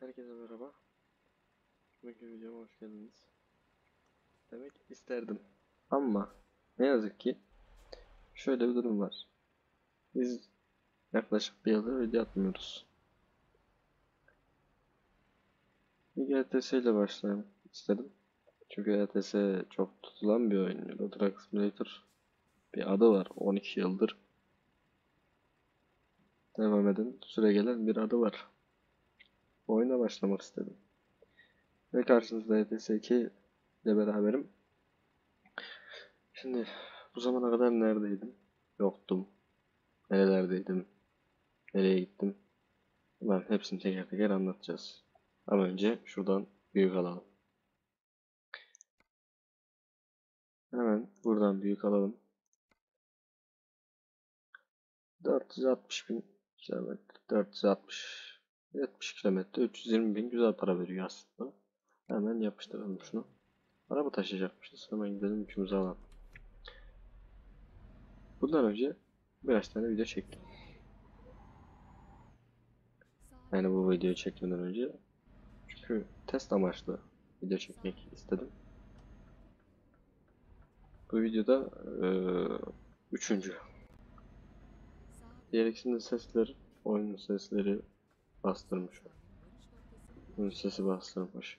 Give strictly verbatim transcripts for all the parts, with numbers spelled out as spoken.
Herkese merhaba. Bugünkü videoma hoş geldiniz. Demek isterdim. Ama ne yazık ki şöyle bir durum var. Biz yaklaşık bir yıldır video atmıyoruz. Bir G T S ile başlayalım istedim. Çünkü G T S çok tutulan bir oyun. Euro Truck Simulator bir adı var. on iki yıldır devam eden, süre gelen bir adı var. Bu oyuna başlamak istedim. Ve karşınızda G T S iki ile beraberim. Şimdi bu zamana kadar neredeydim? Yoktum. Nerelerdeydim? Nereye gittim? Bunların hepsini teker teker anlatacağız. Ama önce şuradan büyük alalım. Hemen buradan büyük alalım. dört yüz altmış bin kilometre, dört yüz altmış yetmiş kilometre, üç yüz yirmi bin güzel para veriyor aslında. Hemen yapıştıralım şunu. Araba taşıyacakmışız. Hemen gidelim üçümüzü alalım. Bundan önce birkaç tane video çektim. Yani bu videoyu çekmeden önce. Çünkü test amaçlı video çekmek istedim. Bu videoda ee, üçüncü. Diğer ikisinin sesleri, oyunun sesleri bastırmış. Oyun sesi bastırmış.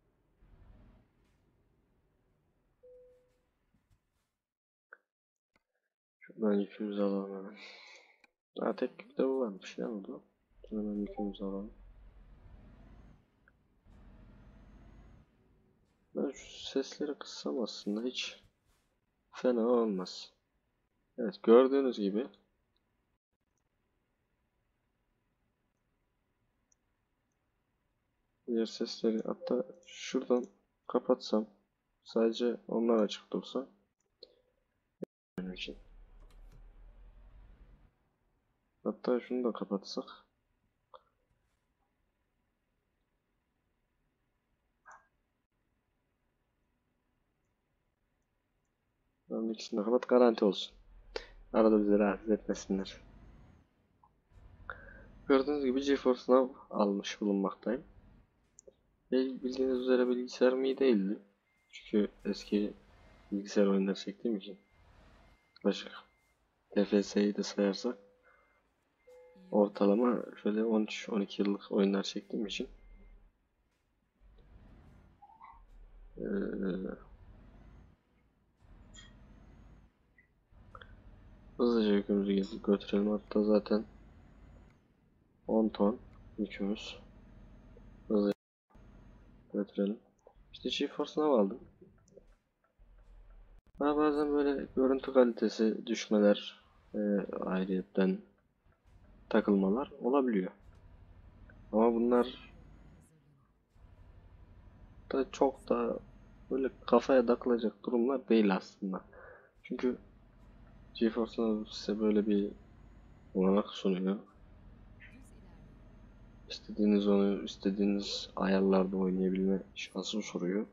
Şuradan yükümüzü alalım hemen. Daha tek yük de bu varmış ya burada. Hemen yükümüzü alalım. Ben şu sesleri kıssam aslında hiç fena olmaz. Evet, gördüğünüz gibi diğer sesleri, hatta şuradan kapatsam, sadece onlar açık dursa benim için. Hatta şunu da kapatsak. Ben ikisini de kapat, garanti olsun. Arada bizi rahatsız etmesinler. Gördüğünüz gibi GeForce Now almış bulunmaktayım. Bildiğiniz üzere bilgisayarım iyi değildi. Çünkü eski bilgisayar oyunları çektiğim için. Yaklaşık T F S'yi de sayarsak ortalama şöyle on üç on iki yıllık oyunlar çektiğim için ee, hızlıca yükümüzü götürelim. Hatta zaten on ton yükümüz. Hızlıca götürelim. İşte GeForce Now aldım. Ama bazen böyle görüntü kalitesi düşmeler, e, ayrıyetten takılmalar olabiliyor. Ama bunlar da çok da böyle kafaya takılacak durumlar değil aslında. Çünkü GeForce Now size böyle bir olanak sunuyor. İstediğiniz onu istediğiniz ayarlarda oynayabilme şansı soruyor.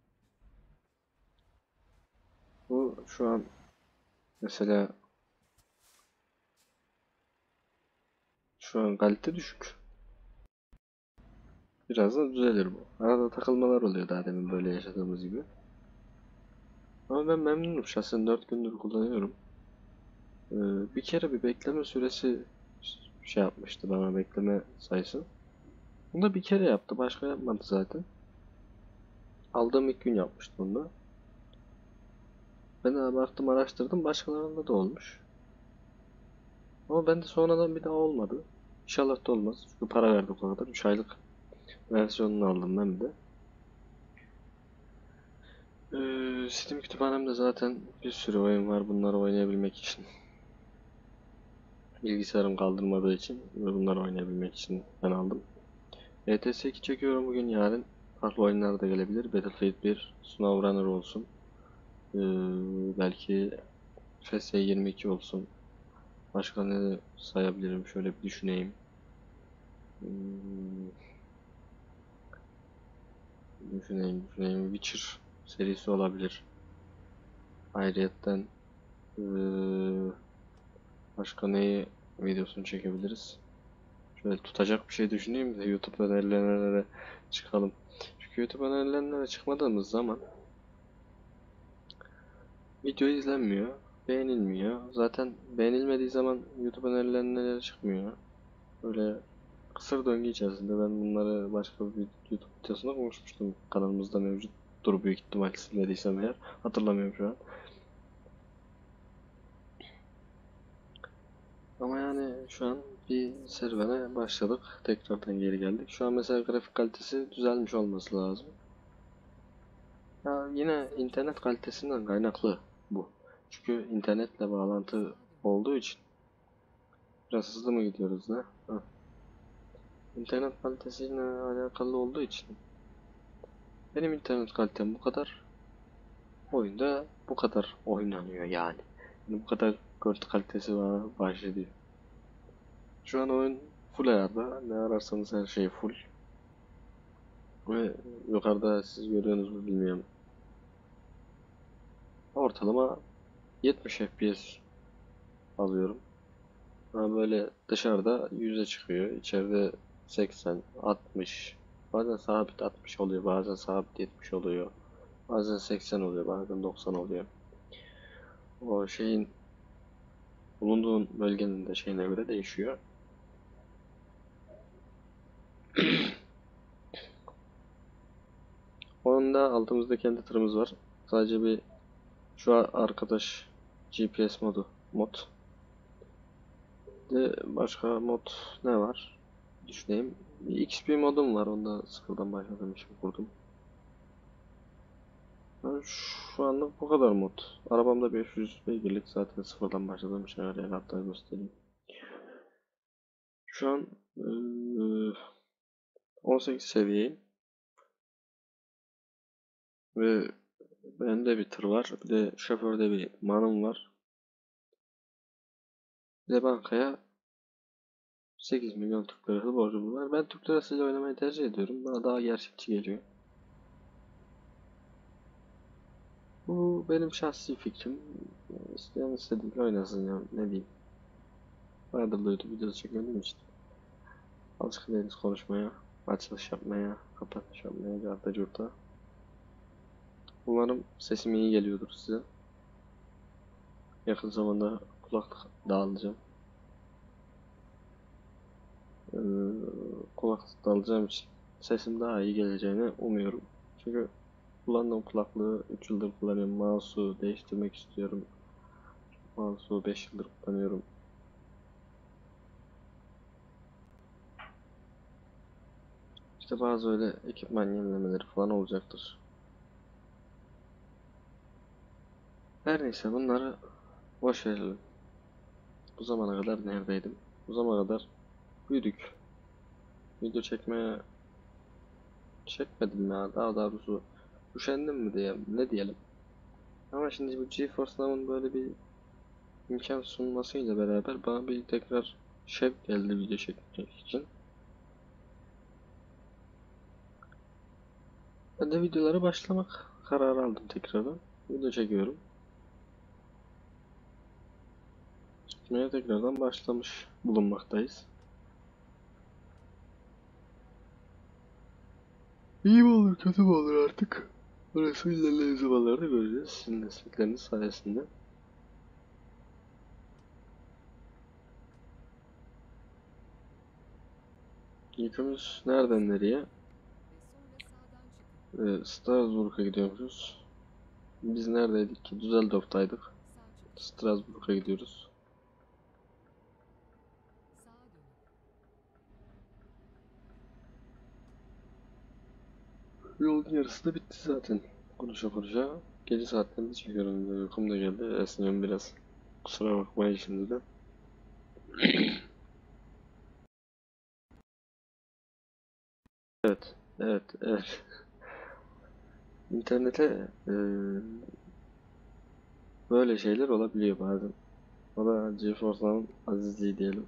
Bu şu an mesela şu an kalite düşük. Birazdan düzelir bu. Arada takılmalar oluyor daha demin böyle yaşadığımız gibi. Ama ben memnunum. Şahsen dört gündür kullanıyorum. Ee, bir kere bir bekleme süresi şey yapmıştı bana, bekleme sayısı. Bunu da bir kere yaptı. Başka yapmadı zaten. Aldığım ilk gün yapmıştı bunu da. Ben de baktım, araştırdım. Başkalarında da olmuş. Ama bende sonradan bir daha olmadı. İnşallah da olmaz. Çünkü para verdik o kadar. üç aylık versiyonunu aldım ben de. Ee, Steam kütüphanemde zaten bir sürü oyun var bunları oynayabilmek için. Bilgisayarım kaldırmadığı için ve bunları oynayabilmek için ben aldım. E T S iki çekiyorum bugün, yarın farklı oyunlar da gelebilir. Battlefield bir, SnowRunner olsun. Ee, belki F S yirmi iki olsun. Başka ne sayabilirim, şöyle bir düşüneyim. Hmm, düşüneyim, düşüneyim. Witcher serisi olabilir. Ayrıyetten ee, başka neyi videosunu çekebiliriz? Böyle tutacak bir şey düşüneyim de YouTube önerilerine çıkalım. Çünkü YouTube önerilerine çıkmadığımız zaman video izlenmiyor, beğenilmiyor. Zaten beğenilmediği zaman YouTube önerilerine çıkmıyor. Böyle kısır döngü içerisinde ben bunları başka bir YouTube videosunda konuşmuştum. Kanalımızda mevcuttur büyük ihtimal, silmediysem eğer. Hatırlamıyorum şu an. Ama yani şu an bir serüvene başladık. Tekrardan geri geldik. Şu an mesela grafik kalitesi düzelmiş olması lazım. Ya yine internet kalitesinden kaynaklı bu. Çünkü internetle bağlantı olduğu için biraz hızlı mı gidiyoruz ne? Heh. İnternet kalitesiyle alakalı olduğu için benim internet kalitem bu kadar. Oyunda bu kadar oynanıyor yani. Yani bu kadar görüntü kalitesi var, başlıyor. Şu an oyun full ayarda. Ne ararsanız her şey full. Ve yukarıda siz görüyorsunuz mu bilmiyorum. Ortalama yetmiş F P S alıyorum. Ama böyle dışarıda yüze çıkıyor. İçeride seksen, altmış. Bazen sabit altmış oluyor, bazen sabit yetmiş oluyor. Bazen seksen oluyor, bazen doksan oluyor. O şeyin bulunduğun bölgenin de şeyine göre değişiyor. Onun da altımızda kendi tırımız var. Sadece bir şu an arkadaş G P S modu mod. De başka mod ne var? Düşüneyim. Bir X P modum var. Onda sıfırdan başladığım için kurdum. Ben şu anlık bu kadar mod. Arabamda beş yüz beygirlik, zaten sıfırdan başladığım için öyle hatta göstereyim. Şu an eee, on sekiz seviyeyim. Ve bende bir tır var. Bir de şoförde bir manım var. Bir de bankaya sekiz milyon Türk lirası borcum var. Ben Türk lirasıyla oynamayı tercih ediyorum. Bana daha gerçekçi geliyor. Bu benim şahsi fikrim. İsteyen istediğiyle oynasın ya. Ne diyeyim. Bayağıdır da YouTube videosu çekmediğim için. Alışkın değiliz konuşmaya. Açılış yapmaya. Kapanış yapmaya. Carta curta. Umarım sesim iyi geliyordur size. Yakın zamanda kulaklık dağılacağım. Ee, kulaklık dağılacağım için sesim daha iyi geleceğini umuyorum. Çünkü kullandığım kulaklığı üç yıldır kullanıyorum. Mouse'u değiştirmek istiyorum. Mouse'u beş yıldır kullanıyorum. İşte bazı öyle ekipman yenilemeleri falan olacaktır. Her neyse bunları boş verelim. Bu zamana kadar neredeydim? Bu zamana kadar büyüdük. Video çekmeye çekmedim ya. Daha doğrusu üşendim mi diye ne diyelim. Ama şimdi bu GeForce Now'ın böyle bir imkan sunmasıyla beraber bana bir tekrar şevk geldi video çekmek için. Ben de videolara başlamak kararı aldım tekrardan. Video çekiyorum. Çekmeye tekrardan başlamış bulunmaktayız. İyi mi olur, kötü mü olur artık? Orası ilerleyen zamanlarda göreceğiz. Sizin destekleriniz sayesinde. Yükümüz nereden nereye? Ee, Strasbourg'a gidiyormuşuz. Biz neredeydik ki? Düsseldorf'taydık. Strasbourg'a gidiyoruz. Yolun yarısı da bitti zaten. Konuşa konuşa. Gece saatlerinde çekiyorum. Uykum da geldi. Esniyorum biraz. Kusura bakmayın şimdiden. Evet. Evet. Evet. İnternete eee, böyle şeyler olabiliyor bazen. O da GeForce'ların azizliği diyelim.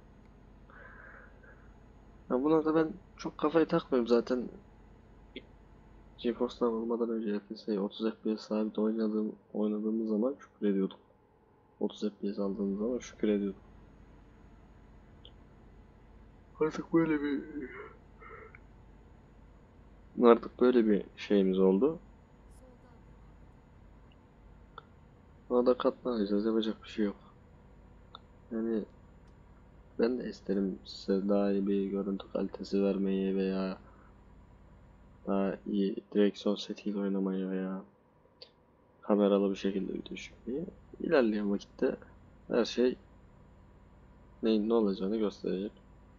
Ya buna da ben çok kafayı takmıyorum zaten. GeForce'dan olmadan önce F P S otuz F P S sabit oynadığım, oynadığımız zaman şükür ediyorduk. otuz F P S aldığımız zaman şükür ediyorduk. Artık böyle bir artık böyle bir şeyimiz oldu. Ona da katlanacağız. Yapacak bir şey yok. Yani ben de isterim size daha iyi bir görüntü kalitesi vermeyi veya daha iyi direksiyon setiyle oynamayı veya kameralı bir şekilde video çekmeyi. İlerleyen vakitte her şey neyin ne olacağını gösterecek.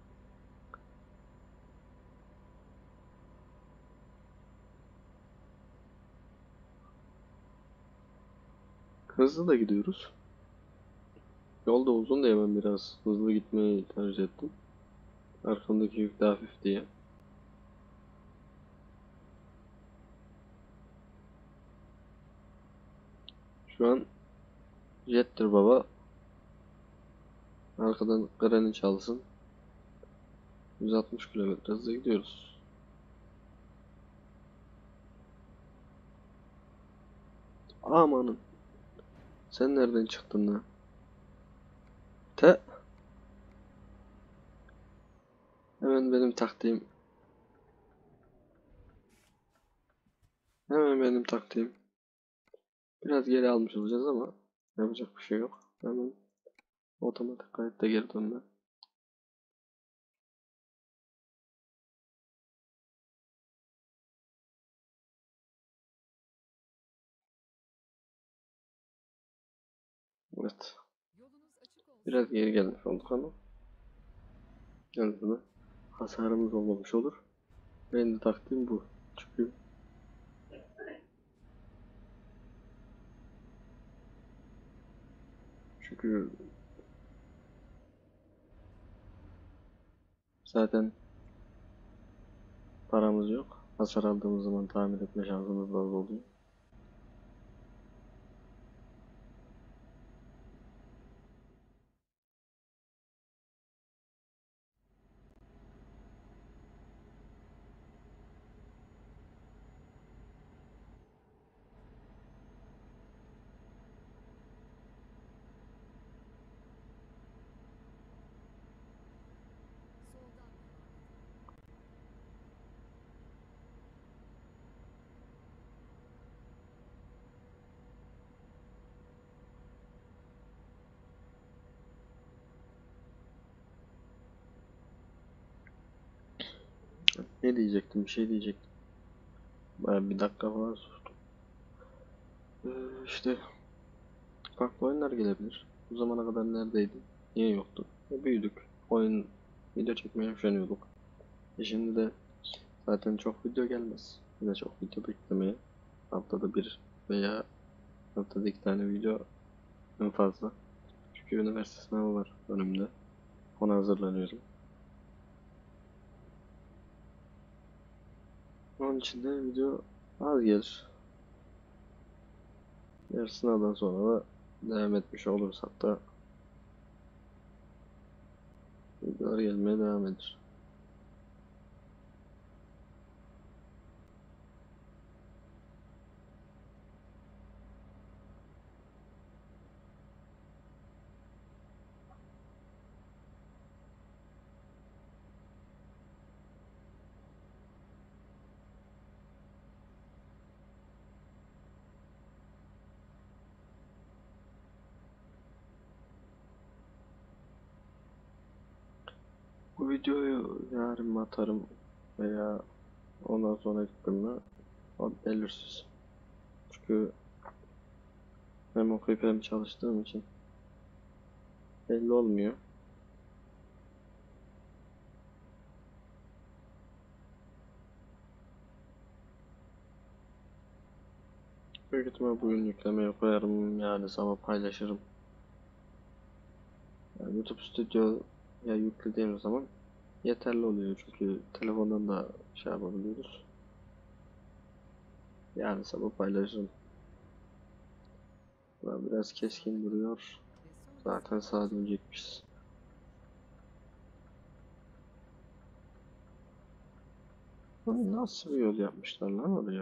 Hızlı da gidiyoruz. Yol da uzun diye ben biraz hızlı gitmeyi tercih ettim. Arkamdaki yük de hafif diye. Şu an Jettir baba. Arkadan Granny çalsın. yüz altmış kilometre hızla gidiyoruz. Amanın. Sen nereden çıktın lan? Te. Hemen benim taktiğim. Hemen benim taktiğim. Biraz geri almış olacağız ama yapacak bir şey yok. Hemen otomatik kayıtta geri dönme. Evet. Biraz geri gelmiş olduk ama en azından hasarımız olmamış olur. Benim de taktiğim bu. Çünkü çünkü zaten paramız yok. Hasar aldığımız zaman tamir etme şansımız da az oluyor. Ne diyecektim? Bir şey diyecektim. Bayağı bir dakika falan sustum. Ee, işte farklı oyunlar gelebilir. Bu zamana kadar neredeydi? Niye yoktu? E, büyüdük. Oyun video çekmeye üşeniyorduk. E şimdi de zaten çok video gelmez. Yine çok video beklemeye. Haftada bir veya haftada iki tane video en fazla. Çünkü üniversite sınavı var önümde. Ona hazırlanıyorum. Onun için de video az gelir. Diğer sınavdan sonra da devam etmiş olursak da videolar gelmeye devam eder. Bu videoyu yarın mı atarım veya ondan sonra günü o belirsiz. Çünkü hem okuyup hem çalıştığım için belli olmuyor. Büyük ihtimal bugün yüklemeye koyarım, yani sabah paylaşırım. Yani YouTube Studio'ya yüklediğim zaman yeterli oluyor çünkü telefondan da şey yapabiliyoruz. Yani sabah paylaşırım. Biraz keskin duruyor. Zaten sağa dönecekmişiz. Nasıl bir yol yapmışlar lan oraya?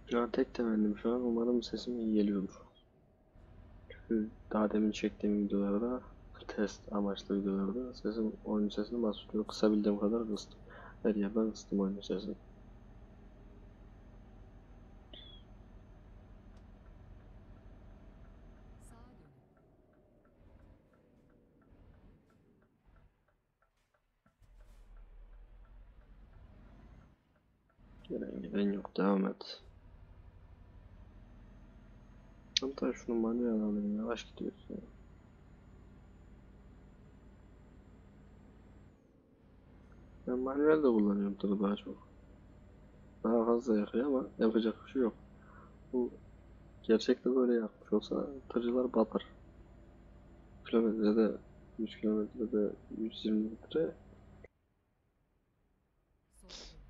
Ya tek temennim şu an umarım sesim iyi geliyordur. Çünkü daha demin çektiğim videolarda test amaçlı videolarda sesim oyun sesini bastırıyor. Kısabildiğim kadar kıstım. Her yerden kıstım oyun sesini. Sağa dönün. Gelen giden yok, devam et. Hatta şunu manuel alayım, yavaş gidiyorsun ya. Ben manuel de kullanıyorum tabii daha çok. Daha fazla yakıyor ama yapacak bir şey yok. Bu gerçekte böyle yapmış olsa tırcılar batar. Kilometrede yüz kilometrede yüz yirmi litre. Sola dönün.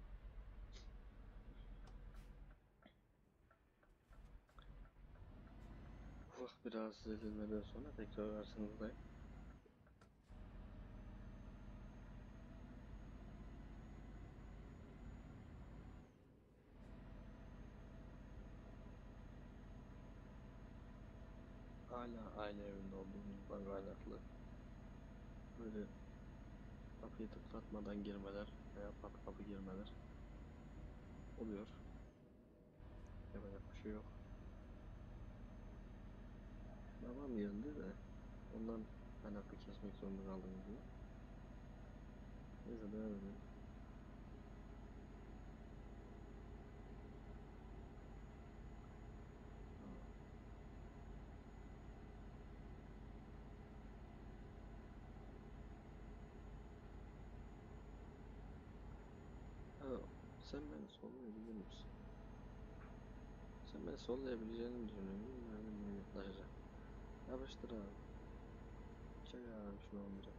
Ufak bir rahatsız edilmeden sonra tekrar karşınızdayım. Hala aile evinde olduğumuzdan kaynaklı böyle kapıyı tıklatmadan girmeler veya pat kapı girmeler oluyor. Yapacak bir şey yok. Babam geldi de ondan kaynaklı kesmek zorunda kaldım diye. Neyse devam edelim. Ha, sen beni sollayabilir misin? Sen beni sollayabileceğini mi düşünüyorsun? Nereden beni yaklaşacak? Yapıştır abi. Çek abi şunu olmayacak.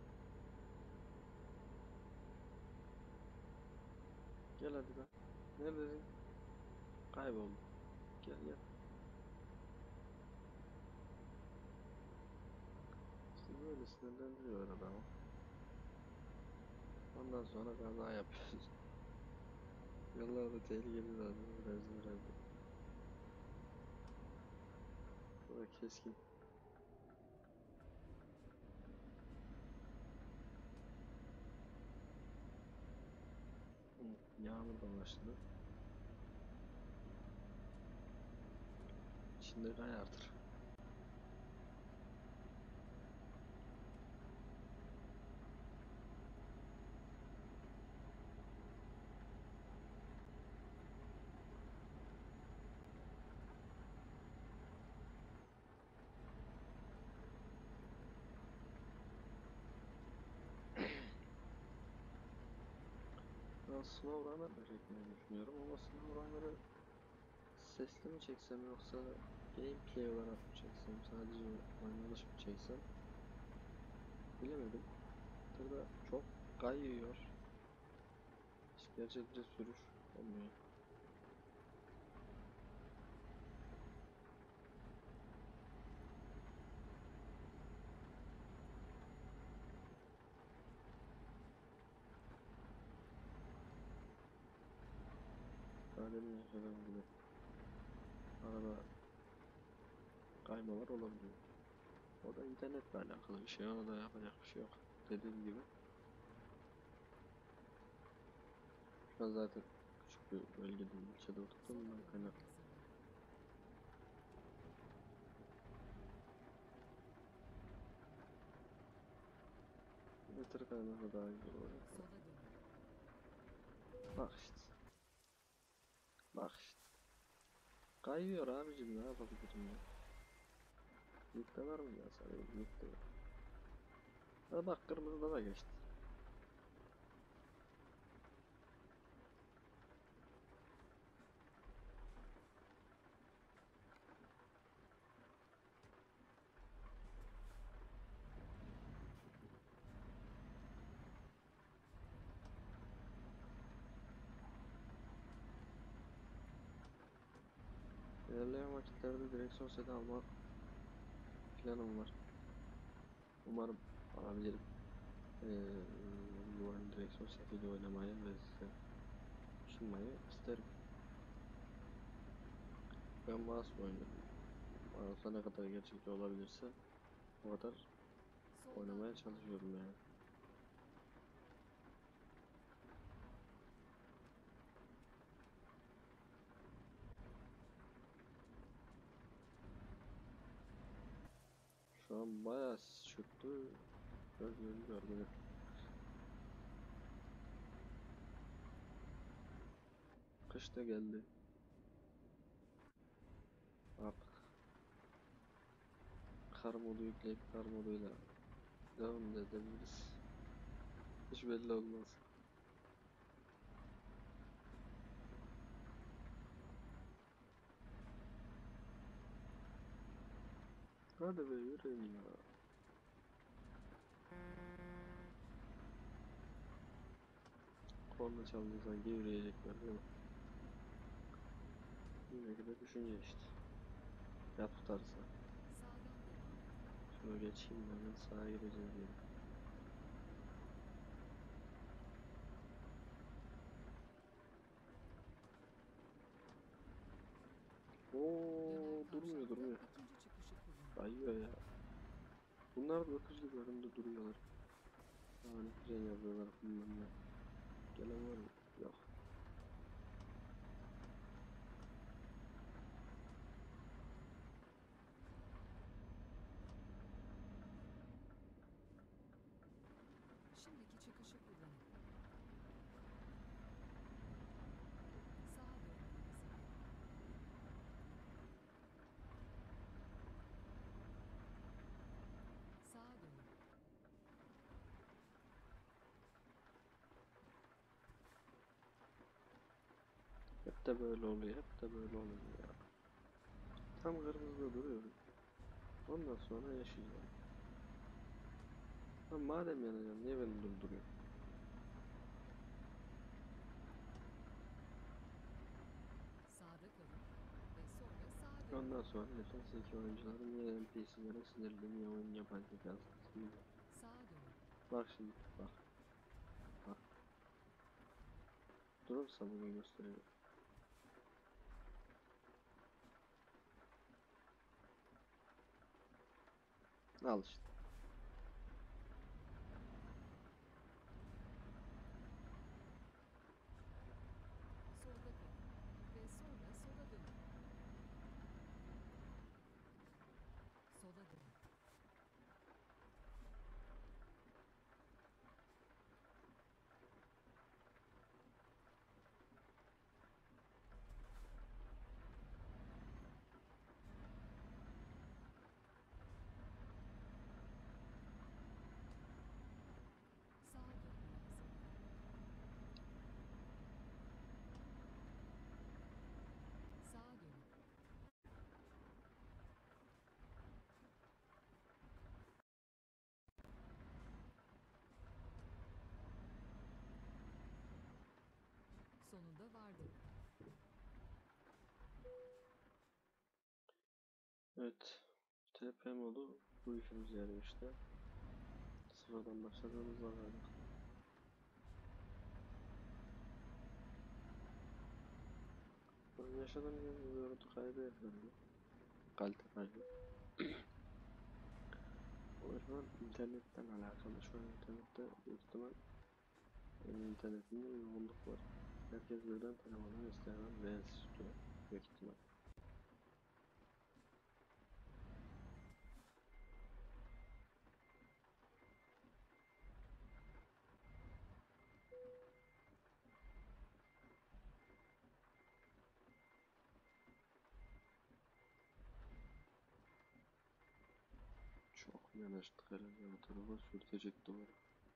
Gel hadi lan. Neredesin? Kayboldum. Gel gel. İşte böyle sinirlendiriyor adamı. Ondan sonra kaza yapıyoruz. Yollarda tehlikeli zaten. Biraz biraz. Sonra keskin. Hı, yağmur da başladı. Şimdi kay artır. Ben SnowRunner da çekmeyi düşünüyorum ama SnowRunner'ı sesli mi çeksem yoksa gameplay olarak mı çeksem, sadece oynanış mı çeksem bilemedim. Burada çok kayıyor. Hiç gerçekçi sürüş olmuyor. Daha demin yaşadığım gibi arada kaymalar olabiliyor. O da internetle alakalı bir şey, ona da yapacak bir şey yok. Dediğim gibi şu an zaten küçük bir bölgede, ilçede Sola oturduğumdan dönmek kaynaklı. üzere. Bir tır kaymasa daha güzel olacak. Sola dönün. Bak işte. Bak işte. Kayıyor abicim, ne yapabilirim ya. Yükte var mı ya, sana yükte yok. Ha bak, kırmızıda da geçti. İlerleyen vakitlerde direksiyon seti alma planım var. Umarım alabilirim. Ee, bu oyun direksiyon setiyle oynamayı ve size sunmayı isterim. Ben mouse oynuyorum. Mouse'a ne kadar gerçekçi olabilirse o kadar oynamaya çalışıyorum yani. Şu an bayağı sis çöktü. Gördüğünü görmedim. Kış da geldi. Artık kar modu yükleyip kar moduyla devam da edebiliriz. Hiç belli olmaz. Hadi be yürüyün ya. Korna çaldığı sanki yürüyecekler değil mi? Yine de düşünce işte. Ya tutarsa. Şunu geçeyim de hemen sağa gireceğiz diyelim. Oo durmuyor durmuyor. Kayıyor ya. Bunlar da öküz gibi önümde duruyorlar. Yani fren yapıyorlar bilmem ne. Gelen var mı? Yok. Şimdiki çıkışı kullanın. Sağa dönmeniz. Sağa dönün. Hep de böyle oluyor. Hep de böyle oluyor ya. Tam kırmızıda duruyorum. Ondan sonra yaşayacağım. Ha, madem yanacağım niye beni durduruyor? Sağda kalın ve sonra sağa dönün. Ondan sonra F S iki oyuncuların niye N P C'lere sinirli, niye oyun yapay zekası sinirli. Sağa dönün. Bak şimdi bak. Bak. Durursa bugün gösteriyor. Al işte. Solda kalın ve sonra sola dönün. Sola dönün. Sağa dönmeniz. Sağa dönün. Sonunda vardık. Evet. T P modu bu işimize yarıyor işte. Sıfırdan başladığımız var galiba. Ben yaşadığım gibi bir görüntü kaybı yapıyorum. Kalite kaybı. O şu an internetten alakalı. Şu an internette büyük ihtimal benim internetimde yoğunluk var. Herkes birden telefona Instagram Reels istiyor. Büyük ihtimal. Çok yanaştık herhalde bu tarafa sürtecek duvara.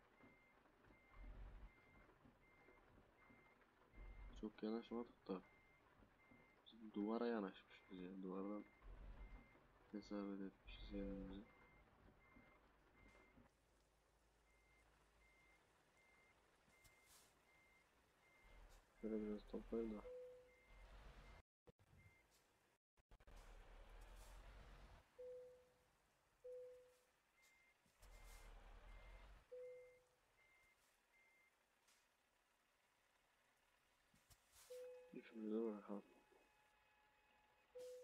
Çok yanaşmadık da biz duvara yanaşmışız ya. Duvardan hesap etmişiz kendimizi. Böyle biraz toplayayım da. İpimize bakalım.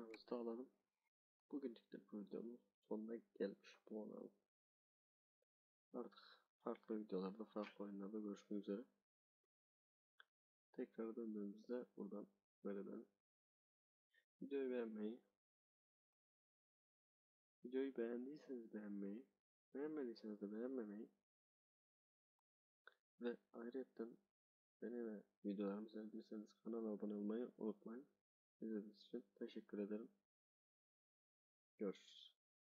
paramızı da alalım. Bugünlük de bu videonun sonuna gelmiş bulunalım. Artık farklı videolarda, farklı oyunlarda görüşmek üzere. Tekrar döndüğümüzde buradan böyle ben videoyu beğenmeyi, videoyu beğendiyseniz beğenmeyi, beğenmediyseniz de beğenmemeyi ve ayrıca beni ve videolarımı sevdiyseniz kanala abone olmayı unutmayın. İzlediğiniz için teşekkür ederim. Görüşürüz.